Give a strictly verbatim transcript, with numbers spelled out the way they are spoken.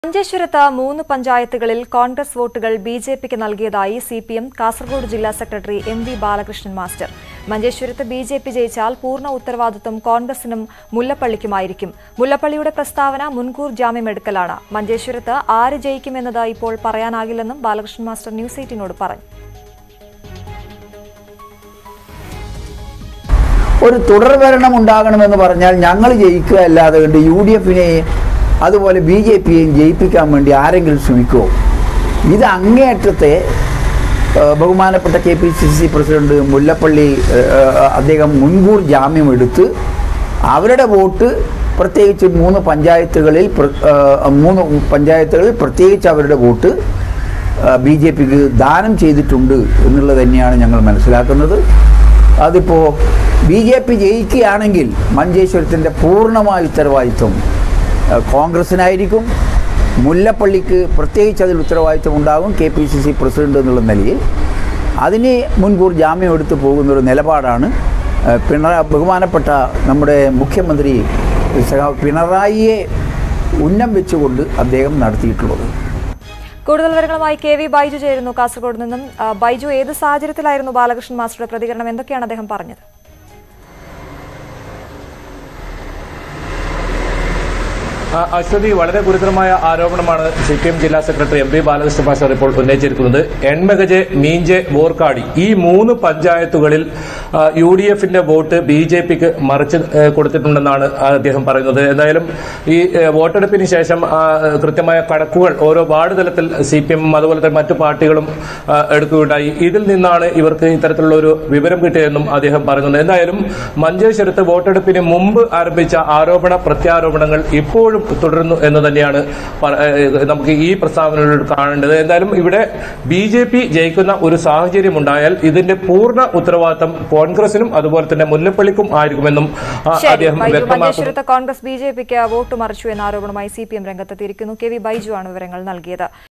മഞ്ചേശ്വരത്ത് മൂന്ന് പഞ്ചായത്തുകളിൽ കോൺഗ്രസ് വോട്ടുകൾ ബി ജെ പിക്ക് നൽകിയതായി സി പി എം കാസർഗോഡ് ജില്ലാ secretary M V Balakrishnan master. മഞ്ചേശ്വരത്ത് ബി ജെ പി ജയിച്ചാൽ പൂർണ്ണ ഉത്തരവാദിത്വം കോൺഗ്രസിനും മുല്ലപ്പള്ളിക്കുമായിരിക്കും. മുല്ലപ്പള്ളിയുടെ പ്രസ്താവന മുൻകൂർ ജാമ്യമെടുക്കലാണ്. മഞ്ചേശ്വരത്ത് ആര് ജയിക്കുമെന്നത് ഇപ്പോൾ പറയാനാകില്ലെന്നും ബാലകൃഷ്ണൻ മാസ്റ്റർ ന്യൂസ് എയ്റ്റീനോട് പറഞ്ഞു. ഒരു തുടർഭരണം ഉണ്ടാകണമെന്ന് പറഞ്ഞാൽ ഞങ്ങൾ ജയിക്കുക അല്ലാതെ കൊണ്ട് യു ഡി എഫിനെയും അതുപോലെ ബി ജെ പിയെയും ജയിപ്പിക്കാൻ വേണ്ടി ആരെങ്കിലും ശ്രമിക്കുമോ? ഇത് അങ്ങേയറ്റത്തെ ബഹുമാനപ്പെട്ട K P C C president Mullappally അദ്ദേഹം മുൻകൂർ ജാമ്യമെടുത്ത് അവരുടെ വോട്ട് പ്രത്യേകിച്ച് മൂന്ന് പഞ്ചായത്തുകളിൽ മൂന്ന് പഞ്ചായത്തുകളിൽ പ്രത്യേകിച്ച് അവരുടെ വോട്ട് ബി ജെ പിക്ക് ദാനം ചെയ്തിട്ടുണ്ട് എന്നുള്ളത് തന്നെയാണ് ഞങ്ങൾ മനസ്സിലാക്കുന്നത്. അതിപ്പോൾ ബി ജെ പി ജയിക്കുകയാണെങ്കിൽ മഞ്ചേശ്വരത്തിൻ്റെ പൂർണ്ണമായ ഉത്തരവാദിത്വം കോൺഗ്രസിനായിരിക്കും. മുല്ലപ്പള്ളിക്ക് പ്രത്യേകിച്ച് അതിൽ ഉത്തരവാദിത്വം ഉണ്ടാകും K P C C president എന്നുള്ള നിലയിൽ. അതിന് മുൻകൂർ ജാമ്യം എടുത്തു പോകുന്നൊരു നിലപാടാണ് പിണറായി ബഹുമാനപ്പെട്ട നമ്മുടെ മുഖ്യമന്ത്രി പിണറായിയെ ഉന്നം വെച്ചുകൊണ്ട് അദ്ദേഹം നടത്തിയിട്ടുള്ളത്. കൂടുതൽ വിവരങ്ങളുമായി കെ വി ബൈജു ചേരുന്നു കാസർഗോഡ് നിന്നും. ബൈജു, ഏത് സാഹചര്യത്തിലായിരുന്നു ബാലകൃഷ്ണൻ മാസ്റ്ററുടെ പ്രതികരണം? എന്തൊക്കെയാണ് അദ്ദേഹം പറഞ്ഞത്? അശ്വതി, വളരെ ഗുരുതരമായ ആരോപണമാണ് സി പി എം ജില്ലാ secretary M P Balakrishnan master ഇപ്പോൾ ഉന്നയിച്ചിരിക്കുന്നത്. എൺമകജെ, മീഞ്ചെ, വോർക്കാടി ഈ മൂന്ന് പഞ്ചായത്തുകളിൽ യു ഡി എഫിന്റെ വോട്ട് ബി ജെ പിക്ക് മറിച്ച് കൊടുത്തിട്ടുണ്ടെന്നാണ് അദ്ദേഹം പറയുന്നത്. എന്തായാലും ഈ വോട്ടെടുപ്പിന് ശേഷം കൃത്യമായ കണക്കുകൾ ഓരോ വാർഡ് തലത്തിൽ സി പി എം അതുപോലെ തന്നെ മറ്റു പാർട്ടികളും എടുക്കുകയുണ്ടായി. ഇതിൽ നിന്നാണ് ഇവർക്ക് ഇത്തരത്തിലുള്ള ഒരു വിവരം കിട്ടിയതെന്നും അദ്ദേഹം പറയുന്നത്. എന്തായാലും മഞ്ചേശ്വരത്ത് വോട്ടെടുപ്പിന് മുമ്പ് ആരംഭിച്ച ആരോപണ പ്രത്യാരോപണങ്ങൾ ഇപ്പോഴും തുടരുന്നു എന്ന് തന്നെയാണ് നമുക്ക് ഈ പ്രസ്താവനയിലൂടെ കാണേണ്ടത്. എന്തായാലും ഇവിടെ ബി ജെ പി ജയിക്കുന്ന ഒരു സാഹചര്യം ഉണ്ടായാൽ ഇതിന്റെ പൂർണ്ണ ഉത്തരവാദിത്തം കോൺഗ്രസിനും അതുപോലെ തന്നെ മുല്ലപ്പള്ളിക്കും ആയിരിക്കുമെന്നും അദ്ദേഹം വ്യക്തമാക്കുന്നു. കോൺഗ്രസ് ബി ജെ പിക്ക് വോട്ട് മറിച്ചു എന്ന ആരോപണമായി സി പി എം രംഗത്തെത്തിയിരിക്കുന്നു. കെ വി ബൈജു ആണ് വിവരങ്ങൾ നൽകിയത്.